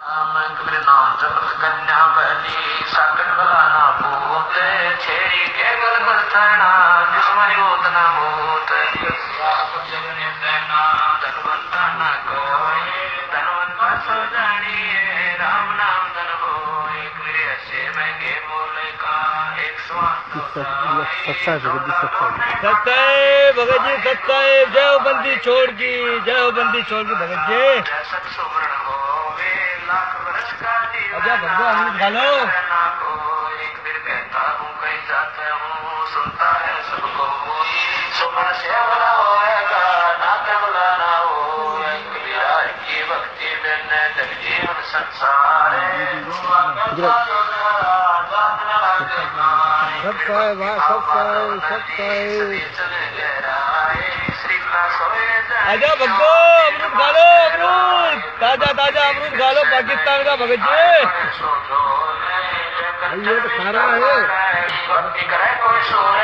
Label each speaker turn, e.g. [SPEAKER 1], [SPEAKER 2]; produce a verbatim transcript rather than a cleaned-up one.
[SPEAKER 1] मेरे नाम जगत कन्या बनी साकट बलाना भूत छेड़ी के गल बरतना दुश्मनी होत ना होत जगने देना धनवंता ना कोई धनवंता सो जानिए राम नाम धन होए मेरे अच्छे महंगे बोले का एक
[SPEAKER 2] सच्चा
[SPEAKER 3] सच्चा है भगत जी, सच्चा है। जय बंदी छोड़ की, जय बंदी छोड़ की भगत जी।
[SPEAKER 1] सत सुमरण होवे लाख वर्ष का
[SPEAKER 3] अजा भगवान अमृत घालो।
[SPEAKER 1] एक दिन कहता हूँ कहीं जाता हूँ सुनता है सबको सुमन से भला होएगा नाते भला ना हो कबीरा की भक्ति बिन जगजीवन संसार
[SPEAKER 2] सबका है वाह, सबका है, सबका है।
[SPEAKER 3] आजा भगो अमृत खा लो, अमृत ताजा ताजा अमृत खा लो पाकिस्तान का भगत जी।
[SPEAKER 2] ये तो खा रहा है।